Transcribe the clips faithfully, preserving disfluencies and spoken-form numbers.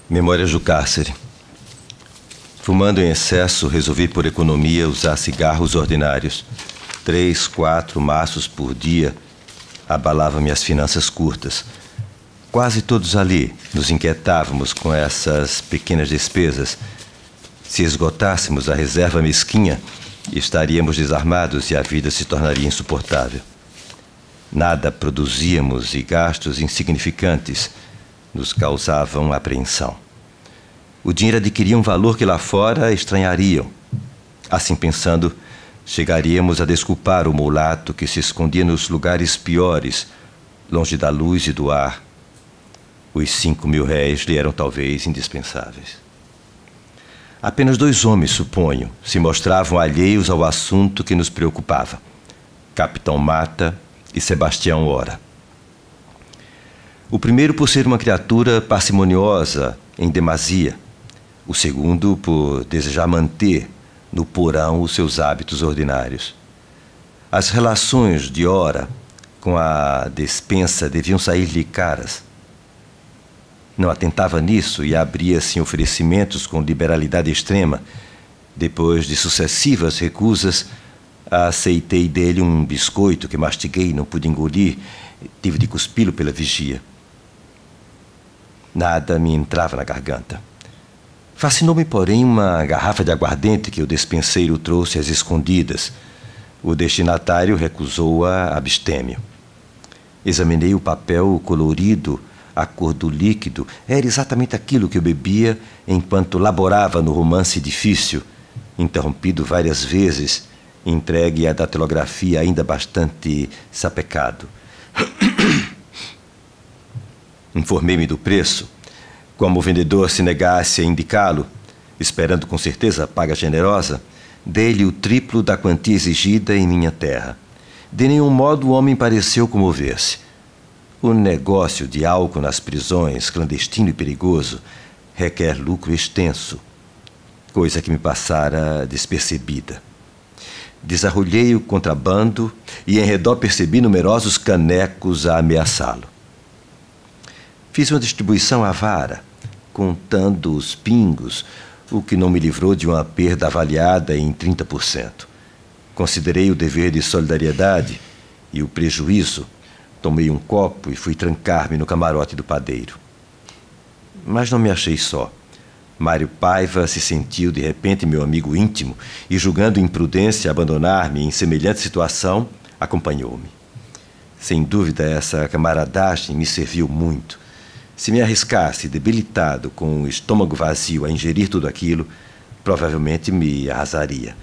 Memórias do cárcere. Fumando em excesso, resolvi por economia usar cigarros ordinários. Três, quatro maços por dia abalavam minhas finanças curtas. Quase todos ali nos inquietávamos com essas pequenas despesas. Se esgotássemos a reserva mesquinha, estaríamos desarmados e a vida se tornaria insuportável. Nada produzíamos e gastos insignificantes nos causavam apreensão. O dinheiro adquiria um valor que lá fora estranhariam. Assim pensando, chegaríamos a desculpar o mulato que se escondia nos lugares piores, longe da luz e do ar. Os cinco mil réis lhe eram talvez indispensáveis. Apenas dois homens, suponho, se mostravam alheios ao assunto que nos preocupava: Capitão Mata e Sebastião Ora. O primeiro por ser uma criatura parcimoniosa em demasia. O segundo por desejar manter no porão os seus hábitos ordinários. As relações de Ora com a despensa deviam sair-lhe caras. Não atentava nisso e abria-se em oferecimentos com liberalidade extrema. Depois de sucessivas recusas, aceitei dele um biscoito que mastiguei e não pude engolir. Tive de cuspi-lo pela vigia. Nada me entrava na garganta. Fascinou-me, porém, uma garrafa de aguardente que o despenseiro trouxe às escondidas. O destinatário recusou-a abstêmio. Examinei o papel colorido, a cor do líquido. Era exatamente aquilo que eu bebia enquanto laborava no romance difícil, interrompido várias vezes, entregue à datilografia ainda bastante sapecado. Informei-me do preço. Como o vendedor se negasse a indicá-lo, esperando com certeza paga generosa, dei-lhe o triplo da quantia exigida em minha terra. De nenhum modo o homem pareceu comover-se. O negócio de álcool nas prisões, clandestino e perigoso, requer lucro extenso, coisa que me passara despercebida. Desarrolhei o contrabando e em redor percebi numerosos canecos a ameaçá-lo. Fiz uma distribuição avara, contando os pingos, o que não me livrou de uma perda avaliada em trinta por cento. Considerei o dever de solidariedade e o prejuízo. Tomei um copo e fui trancar-me no camarote do padeiro. Mas não me achei só. Mário Paiva se sentiu de repente meu amigo íntimo e, julgando imprudência abandonar-me em semelhante situação, acompanhou-me. Sem dúvida, essa camaradagem me serviu muito. Se me arriscasse, debilitado, com o estômago vazio, a ingerir tudo aquilo, provavelmente me arrasaria.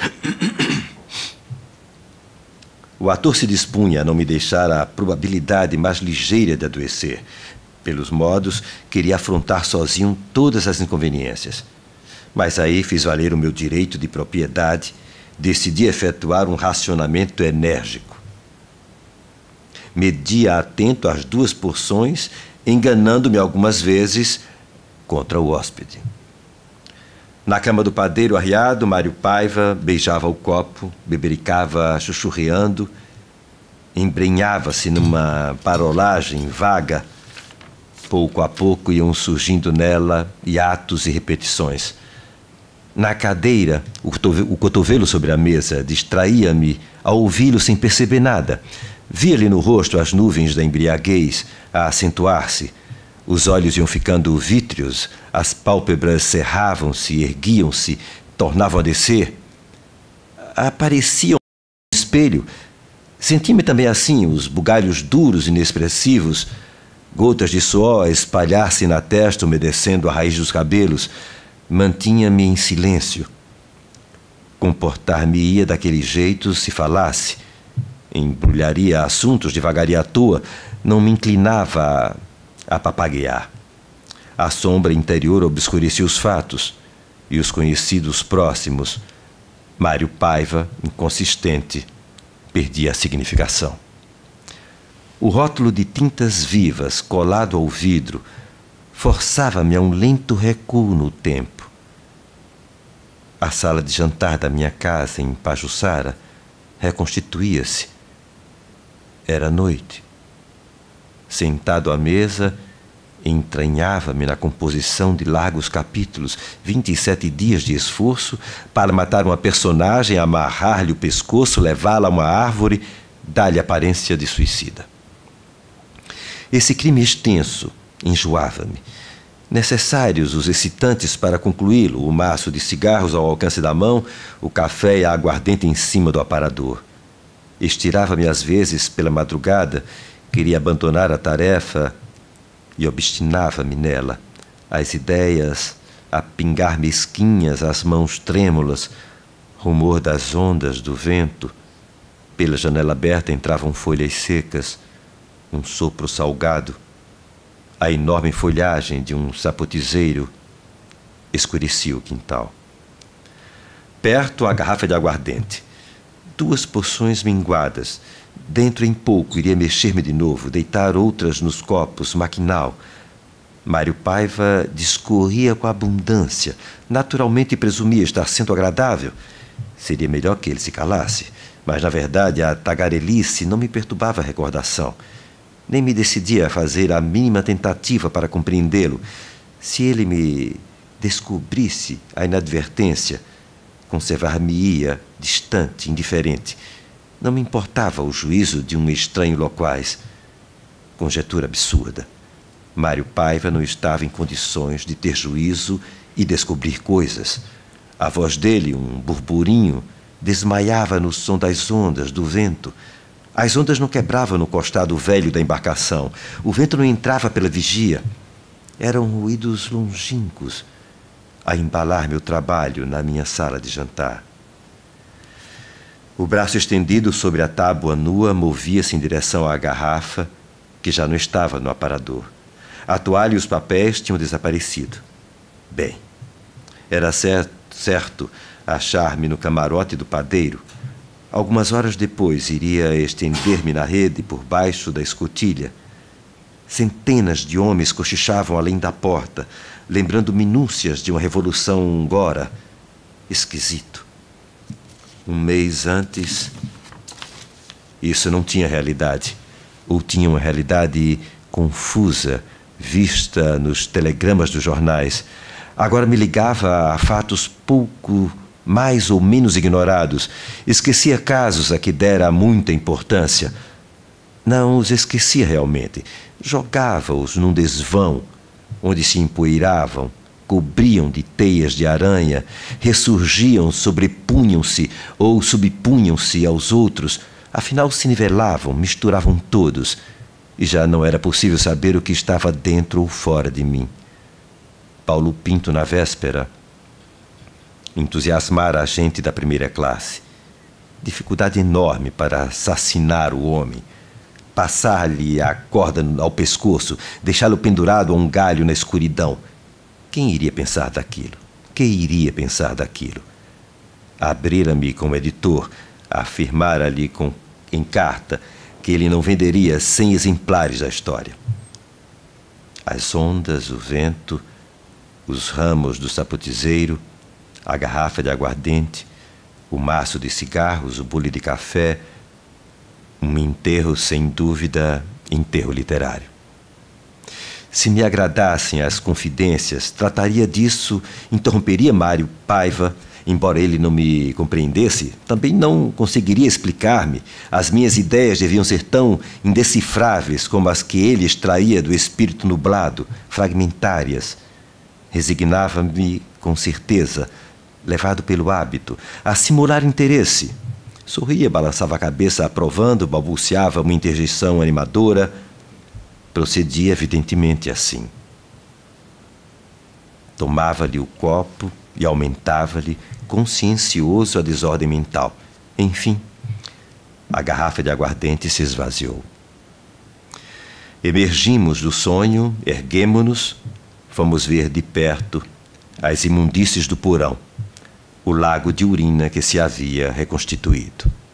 O ator se dispunha a não me deixar a probabilidade mais ligeira de adoecer. Pelos modos, queria afrontar sozinho todas as inconveniências. Mas aí fiz valer o meu direito de propriedade, decidi efetuar um racionamento enérgico. Media atento as duas porções, enganando-me algumas vezes contra o hóspede. Na cama do padeiro arriado, Mário Paiva beijava o copo, bebericava chuchurreando, embrenhava-se numa parolagem vaga. Pouco a pouco iam surgindo nela hiatos e repetições. Na cadeira, o cotovelo, o cotovelo sobre a mesa distraía-me ao ouvi-lo sem perceber nada. Via-lhe no rosto as nuvens da embriaguez a acentuar-se. Os olhos iam ficando vítreos, as pálpebras cerravam-se, erguiam-se, tornavam a descer. Apareciam no espelho. Sentia-me também assim, os bugalhos duros e inexpressivos, gotas de suor a espalhar-se na testa, umedecendo a raiz dos cabelos. Mantinha-me em silêncio. Comportar-me-ia daquele jeito se falasse. Embrulharia assuntos, devagaria à toa, não me inclinava a, a papaguear. A sombra interior obscurecia os fatos e os conhecidos próximos. Mário Paiva, inconsistente, perdia a significação. O rótulo de tintas vivas, colado ao vidro, forçava-me a um lento recuo no tempo. A sala de jantar da minha casa em Pajuçara reconstituía-se. Era noite. Sentado à mesa, Entranhava-me na composição de largos capítulos, vinte e sete dias de esforço para matar uma personagem, amarrar-lhe o pescoço, levá-la a uma árvore, dar-lhe aparência de suicida. Esse crime extenso enjoava-me. Necessários os excitantes para concluí-lo, o maço de cigarros ao alcance da mão, o café e a aguardente em cima do aparador. Estirava-me às vezes pela madrugada, queria abandonar a tarefa e obstinava-me nela, as ideias a pingar mesquinhas, as mãos trêmulas, rumor das ondas, do vento. Pela janela aberta entravam folhas secas, um sopro salgado. A enorme folhagem de um sapotizeiro escurecia o quintal. Perto, a garrafa de aguardente. Duas porções minguadas. Dentro em pouco iria mexer-me de novo, deitar outras nos copos, maquinal. Mário Paiva discorria com abundância. Naturalmente presumia estar sendo agradável. Seria melhor que ele se calasse. Mas, na verdade, a tagarelice não me perturbava a recordação. Nem me decidia a fazer a mínima tentativa para compreendê-lo. Se ele me descobrisse a inadvertência, conservar-me-ia distante, indiferente. Não me importava o juízo de um estranho loquaz. Conjetura absurda. Mário Paiva não estava em condições de ter juízo e descobrir coisas. A voz dele, um burburinho, desmaiava no som das ondas, do vento. As ondas não quebravam no costado velho da embarcação. O vento não entrava pela vigia. Eram ruídos longínquos a embalar meu trabalho na minha sala de jantar. O braço estendido sobre a tábua nua movia-se em direção à garrafa, que já não estava no aparador. A toalha e os papéis tinham desaparecido. Bem, era certo, certo achar-me no camarote do padeiro. Algumas horas depois, iria estender-me na rede por baixo da escotilha. Centenas de homens cochichavam além da porta, lembrando minúcias de uma revolução húngara. Esquisito. Um mês antes, isso não tinha realidade. Ou tinha uma realidade confusa, vista nos telegramas dos jornais. Agora me ligava a fatos pouco mais ou menos ignorados. Esquecia casos a que dera muita importância. Não os esquecia realmente. Jogava-os num desvão, onde se empoeiravam, cobriam de teias de aranha, ressurgiam, sobrepunham-se ou subpunham-se aos outros, afinal se nivelavam, misturavam todos, e já não era possível saber o que estava dentro ou fora de mim. Paulo Pinto, na véspera, entusiasmara a gente da primeira classe. Dificuldade enorme para assassinar o homem, passar-lhe a corda ao pescoço, deixá-lo pendurado a um galho na escuridão. Quem iria pensar daquilo? Quem iria pensar daquilo? Abrira-me como editor, afirmara-lhe com, em carta que ele não venderia cem exemplares da história. As ondas, o vento, os ramos do sapotizeiro, a garrafa de aguardente, o maço de cigarros, o bule de café, um enterro, sem dúvida, enterro literário. Se me agradassem as confidências, trataria disso, interromperia Mário Paiva, embora ele não me compreendesse, também não conseguiria explicar-me. As minhas ideias deviam ser tão indecifráveis como as que ele extraía do espírito nublado, fragmentárias. Resignava-me com certeza, levado pelo hábito, a simular interesse. Sorria, balançava a cabeça aprovando, balbuciava uma interjeição animadora. Procedia evidentemente assim. Tomava-lhe o copo e aumentava-lhe, consciencioso, a desordem mental. Enfim, a garrafa de aguardente se esvaziou. Emergimos do sonho, erguemo-nos, fomos ver de perto as imundícies do porão, o lago de urina que se havia reconstituído.